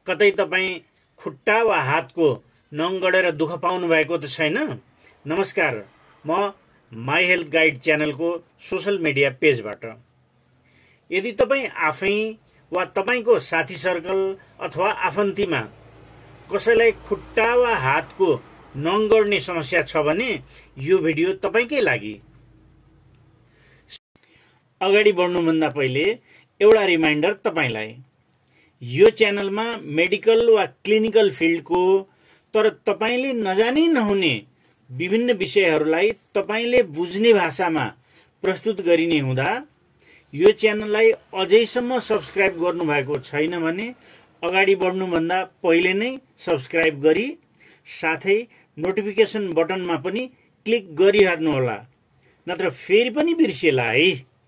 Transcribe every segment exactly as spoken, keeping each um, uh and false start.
कतै तपाईँ खुट्टा वा हातको नङ गडेर दुःख पाउनु भएको त छैन? नमस्कार, म माई हेल्थ गाइड च्यानलको सोसल मिडिया पेजबाट। यदि तपाईँ आफै वा तपाईँको साथी सर्कल अथवा आफन्तीमा कसैलाई खुट्टा वा हातको नङ गड्ने समस्या छ भने यो भिडियो तपाईँकै लागि। अगाडि बढ्नुभन्दा पहिले एउटा रिमाइन्डर तपाईँलाई, यो च्यानलमा मेडिकल वा क्लिनिकल फिल्डको तर तपाईँले नजानी नहुने विभिन्न विषयहरूलाई तपाईँले बुझ्ने भाषामा प्रस्तुत गरिने हुँदा यो च्यानललाई अझैसम्म सब्स्क्राइब गर्नुभएको छैन भने अगाडि बढ्नुभन्दा पहिले नै सब्स्क्राइब गरी साथै नोटिफिकेसन बटनमा पनि क्लिक गरिहाल्नुहोला, नत्र फेरि पनि बिर्सिएला है।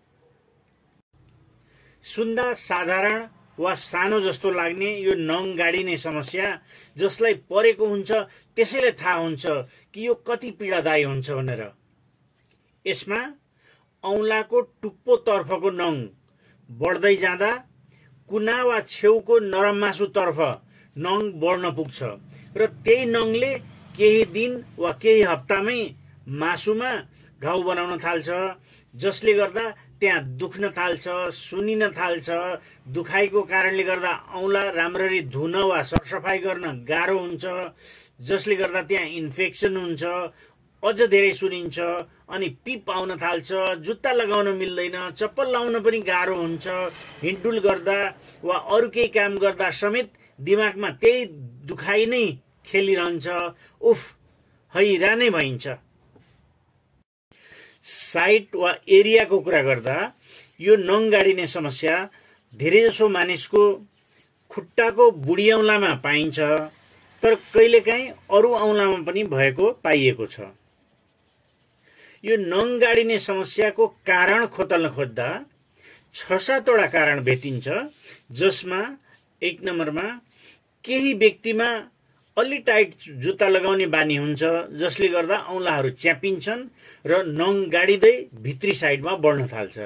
सुन्दा साधारण वा सानो जस्तो लाग्ने यो नङ गाडिने समस्या जसलाई परेको हुन्छ त्यसैले थाहा हुन्छ कि यो कति पीडादायी हुन्छ भनेर। यसमा औँलाको टुप्पो तर्फको नङ बढ्दै जाँदा कुना वा छेउको नरम मासुतर्फ नङ बढ्न पुग्छ र त्यही नङले केही दिन वा केही हप्तामै मासुमा घाउ बनाउन थाल्छ, जसले गर्दा त्यहाँ दुख्न थाल्छ, सुनिन थाल्छ। दुखाइको कारणले गर्दा औँला राम्ररी धुन वा सरसफाइ गर्न गाह्रो हुन्छ, जसले गर्दा त्यहाँ इन्फेक्सन हुन्छ, अझ धेरै सुनिन्छ अनि पिप आउन थाल्छ। जुत्ता लगाउन मिल्दैन, चप्पल लाउन पनि गाह्रो हुन्छ। हिँडडुल गर्दा वा अरू केही काम गर्दा समेत दिमागमा त्यही दुखाइ नै खेलिरहन्छ। उफ, हैरानै भइन्छ। साइट वा एरियाको कुरा गर्दा यो नङ गाडिने समस्या धेरैजसो मानिसको खुट्टाको बुढी औँलामा पाइन्छ, तर कहिलेकाहीँ अरू औँलामा पनि भएको पाइएको छ। यो नङ गाडिने समस्याको कारण खोतल्न खोज्दा छ सातवटा कारण भेटिन्छ, जसमा एक नम्बरमा केही व्यक्तिमा अलि टाइट जुत्ता लगाउने बानी हुन्छ, जसले गर्दा औँलाहरू च्यापिन्छन् र नङ गाडिँदै भित्री साइडमा बढ्न थाल्छ।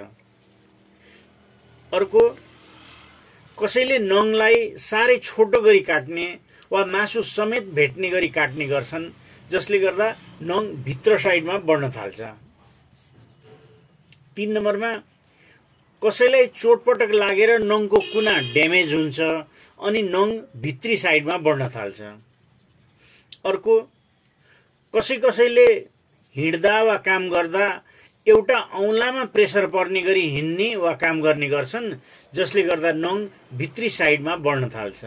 अर्को, कसैले नङलाई साह्रै छोटो गरी काट्ने वा मासु समेत भेट्ने गरी काट्ने गर्छन्, जसले गर्दा नङ भित्र साइडमा बढ्न थाल्छ। तीन नम्बरमा कसैलाई चोटपटक लागेर नङको कुना ड्यामेज हुन्छ अनि नङ भित्री साइडमा बढ्न थाल्छ। अर्को, कसै कसैले हिँड्दा वा काम गर्दा एउटा औँलामा प्रेसर पर्ने गरी हिँड्ने वा काम गर्ने गर्छन्, जसले गर्दा नङ भित्री साइडमा बढ्न थाल्छ।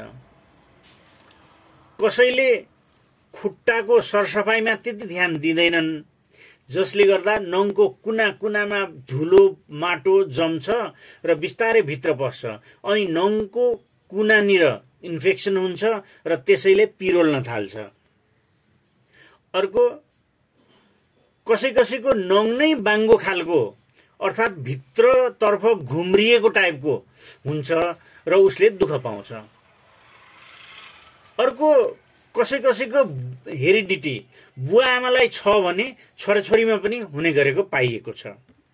कसैले खुट्टाको सरसफाइमा त्यति ध्यान दिँदैनन्, जसले गर्दा नङको कुना कुनामा धुलो माटो जम्छ र बिस्तारै भित्र पस्छ अनि नङको कुनानिर इन्फेक्सन हुन्छ र त्यसैले पिरोल्न थाल्छ। अर्को, कसै कसैको नङ नै बाङ्गो खालको अर्थात् भित्रतर्फ घुम्रिएको टाइपको हुन्छ र उसले दुःख पाउँछ। अर्को, कसै कसैको हेरिडिटी बुवा आमालाई छ भने छोराछोरीमा पनि हुने गरेको पाइएको छ।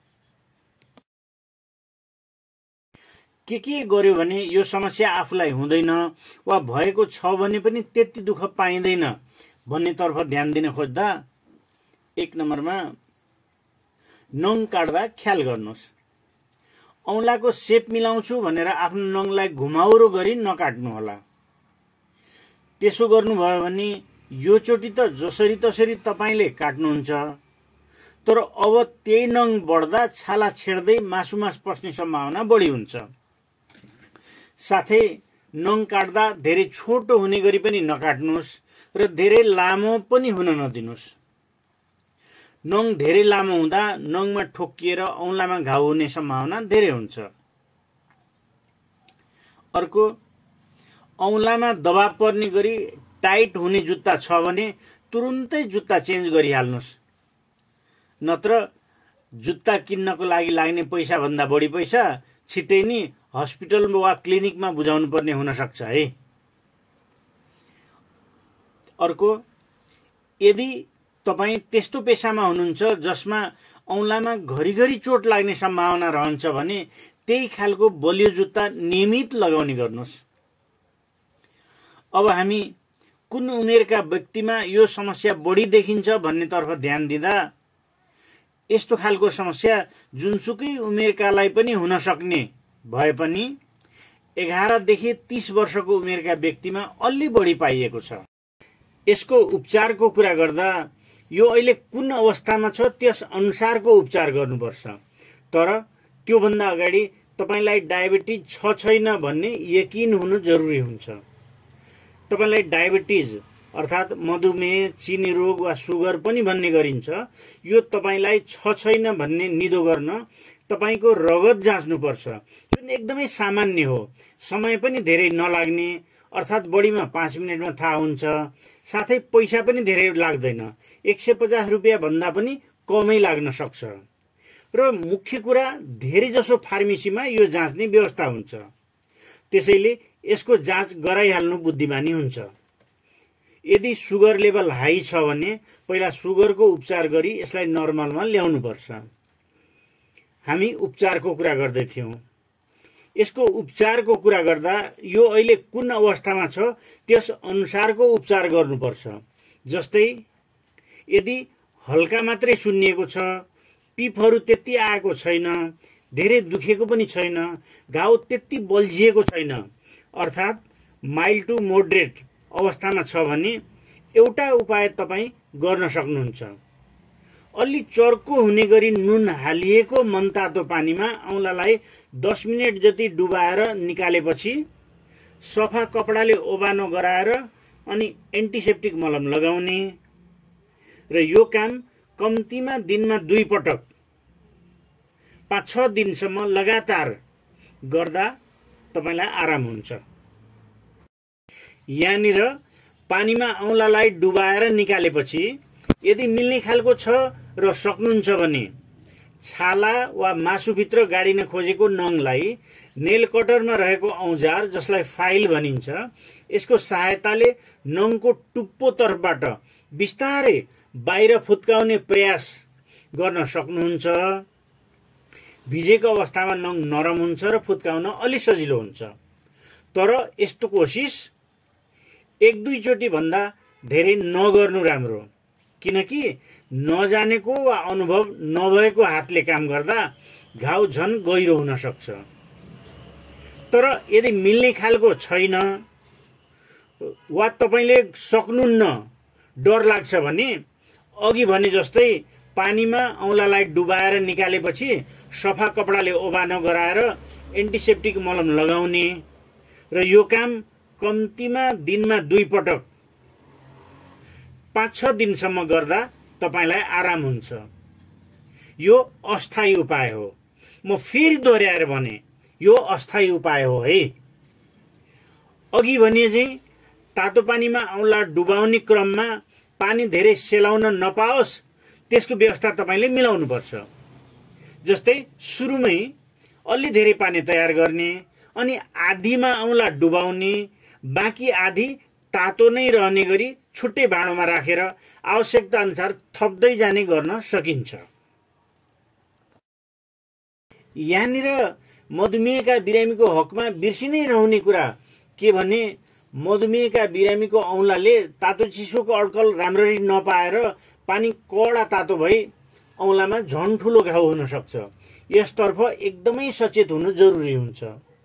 के के गर्यो भने यो समस्या आफूलाई हुँदैन वा भएको छ भने पनि त्यति दुःख पाइँदैन भन्नेतर्फ ध्यान दिन खोज्दा एक नम्बरमा नङ काट्दा ख्याल गर्नुहोस्। औँलाको सेप मिलाउँछु भनेर आफ्नो नङलाई घुमाउरो गरी नकाट्नुहोला। त्यसो गर्नुभयो भने यो चोटि त जसरी तसरी तपाईँले काट्नुहुन्छ, तर अब त्यही नङ बढ्दा छाला छेड्दै मासुमास पस्ने सम्भावना बढी हुन्छ। साथै नङ काट्दा धेरै छोटो हुने गरी पनि नकाट्नुहोस् र धेरै लामो पनि हुन नदिनुहोस्। नङ धेरै लामो हुँदा नङमा ठोक्किएर औँलामा घाउ हुने सम्भावना धेरै हुन्छ। अर्को, औँलामा दबाब पर्ने गरी टाइट हुने जुत्ता छ भने तुरुन्तै जुत्ता चेन्ज गरिहाल्नुहोस्, नत्र जुत्ता किन्नको लागि लाग्ने पैसाभन्दा बढी पैसा छिट्टै नै हस्पिटल वा क्लिनिकमा बुझाउनु पर्ने हुन सक्छ है। अर्को, यदि तपाईँ त्यस्तो पेसामा हुनुहुन्छ जसमा औँलामा घरिघरि चोट लाग्ने सम्भावना रहन्छ भने त्यही खालको बलियो जुत्ता नियमित लगाउने गर्नुहोस्। अब हामी कुन उमेरका व्यक्तिमा यो समस्या बढी देखिन्छ भन्नेतर्फ ध्यान दिँदा यस्तो खालको समस्या जुनसुकै उमेरकालाई पनि हुन सक्ने भए पनि एघारदेखि तीस वर्षको उमेरका व्यक्तिमा अलि बढी पाइएको छ। यसको उपचारको कुरा गर्दा यो अहिले कुन अवस्थामा छ त्यस अनुसारको उपचार गर्नुपर्छ। तर त्योभन्दा अगाडि तपाईलाई डायबिटिज छ छैन भन्ने यकिन हुनु जरुरी हुन्छ। तपाईलाई डायबिटिज अर्थात् मधुमेह, चिनी रोग वा सुगर पनि भन्ने गरिन्छ, यो तपाईलाई छ छैन भन्ने निदो गर्न तपाईको रगत जाँच्नुपर्छ, जुन एकदमै सामान्य हो। समय पनि धेरै नलाग्ने, अर्थात् बढीमा पाँच मिनटमा थाहा हुन्छ, साथै पैसा पनि धेरै लाग्दैन, एक सय पचास रुपियाँ भन्दा पनि कमै लाग्न सक्छ। र मुख्य कुरा धेरै जसो फार्मेसीमा यो जाँच्ने व्यवस्था हुन्छ, त्यसैले यसको जाँच गराइहाल्नु बुद्धिमानी हुन्छ। यदि सुगर लेभल हाई छ भने पहिला सुगरको उपचार गरी यसलाई नर्मलमा ल्याउनुपर्छ। हामी उपचारको कुरा गर्दै थियौं। यसको उपचारको कुरा गर्दा यो अहिले कुन अवस्थामा छ त्यस अनुसारको उपचार गर्नुपर्छ। जस्तै यदि हल्का मात्रै सुन्निएको छ, पिपहरू त्यति आएको छैन, धेरै दुखेको पनि छैन, घाउ त्यति बल्झिएको छैन, अर्थात् माइल्ड टु मोडरेट अवस्थामा छ भने एउटा उपाय तपाईं गर्न सक्नुहुन्छ। अलि चर्को हुने गरी नुन हालिएको मनतातो पानीमा औँलालाई दस मिनट जति डुबाएर निकालेपछि सफा कपडाले ओबानो गराएर अनि एन्टिसेप्टिक मलम लगाउने र यो काम कम्तीमा दिनमा दुई पटक पाँच छ दिनसम्म लगातार गर्दा तपाईलाई आराम हुन्छ। यहाँनिर पानीमा औँलालाई डुबाएर निकालेपछि यदि मिल्ने खालको छ र सक्नुहुन्छ भने छाला वा मासुभित्र गाडिन खोजेको नङलाई नेल कटरमा रहेको औजार, जसलाई फाइल भनिन्छ, यसको सहायताले नङको टुप्पो तर्फबाट बिस्तारै बाहिर फुत्काउने प्रयास गर्न सक्नुहुन्छ। भिजेको अवस्थामा नङ नरम हुन्छ र फुत्काउन अलि सजिलो हुन्छ। तर यस्तो कोसिस एक दुईचोटि भन्दा धेरै नगर्नु राम्रो, किनकि नजानेको वा अनुभव नभएको हातले काम गर्दा घाउ झन गहिरो हुन सक्छ। तर यदि मिल्ने खालको छैन वा तपाईले सक्नुहुन्न, डर लाग्छ भने अघि भने जस्तै पानीमा औँलालाई डुबाएर निकालेपछि सफा कपडाले ओबानो गराएर एन्टिसेप्टिक मलम लगाउने र यो काम कम्तीमा दिनमा दुई पटक पाँच छ दिनसम्म गर्दा तपाईलाई आराम हुन्छ। यो अस्थायी उपाय हो। म फेरि दोहोर्याएर भने यो अस्थायी उपाय हो है। अघि भने चाहिँ तातो पानीमा औँला डुबाउने क्रममा पानी धेरै सेलाउन नपाओस् त्यसको व्यवस्था तपाईले मिलाउनु पर्छ। जस्तै सुरुमै अलि धेरै पानी तयार गर्ने अनि आधीमा औँला डुबाउने, बाँकी आधी तातो नै रहने गरी छुट्टै भाँडोमा राखेर आवश्यकता अनुसार थप्दै जाने गर्न सकिन्छ। यहाँनिर मधुमेहका बिरामीको हकमा बिर्सिनै नहुने कुरा के भने मधुमेहका बिरामीको औँलाले तातो चिसोको अड्कल राम्ररी नपाएर पानी कडा तातो भई औँलामा झन ठुलो घाउ हुन सक्छ। यसतर्फ एकदमै सचेत हुनु जरुरी हुन्छ।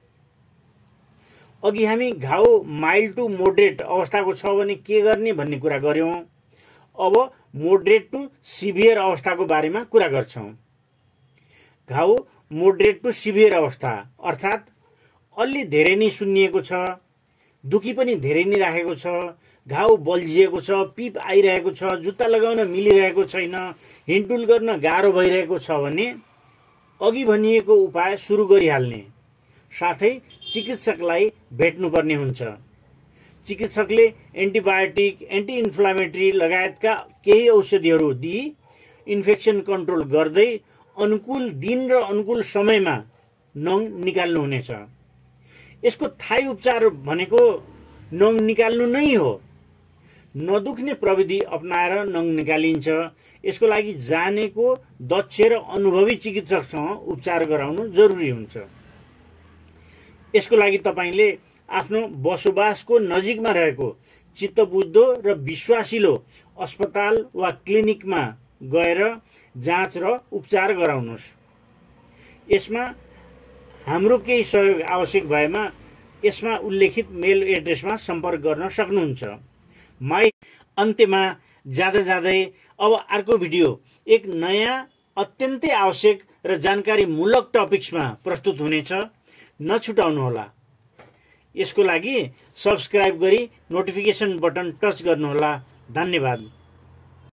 अघि हामी घाउ माइल्ड टु मोडरेट अवस्थाको छ भने के गर्ने भन्ने कुरा गर्यौं। अब मोडरेट टु सिभियर अवस्थाको बारेमा कुरा गर्छौं। घाउ मोडरेट टु सिभियर अवस्था अर्थात् अलि धेरै नै सुन्निएको छ, दुखी पनि धेरै नै राखेको छ, घाउ बल्झिएको छ, पिप आइरहेको छ, जुत्ता लगाउन मिलिरहेको छैन, हिँडडुल गर्न गाह्रो भइरहेको छ भने अघि भनिएको उपाय सुरु गरिहाल्ने, साथै चिकित्सकलाई भेट्नुपर्ने हुन्छ। चिकित्सकले एन्टिबायोटिक, एन्टी इन्फ्लामेटरी लगायतका केही औषधिहरू दिई इन्फेक्सन कन्ट्रोल गर्दै अनुकूल दिन र अनुकूल समयमा नङ निकाल्नुहुनेछ। यसको थायी उपचार भनेको नङ निकाल्नु नै हो। नदुख्ने प्रविधि अपनाएर नङ निकालिन्छ। यसको लागि जानेको दक्ष र अनुभवी चिकित्सकसँग उपचार गराउनु जरुरी हुन्छ। यसको लागि तपाईले आफ्नो बसोबासको नजिकमा रहेको चित्तबुझ्दो र विश्वासिलो अस्पताल वा क्लिनिकमा गएर जाँच र उपचार गराउनुहोस्। यसमा हाम्रो केही सहयोग आवश्यक भएमा यसमा उल्लेखित मेल एड्रेसमा सम्पर्क गर्न सक्नुहुन्छ। माई अन्त्यमा जाँदा जाँदै अब अर्को भिडियो एक नयाँ अत्यन्तै आवश्यक र जानकारीमूलक टपिक्समा प्रस्तुत हुनेछ, नछुटाउनुहोला। यसको लागि सब्स्क्राइब गरी नोटिफिकेसन बटन टच गर्नुहोला। धन्यवाद।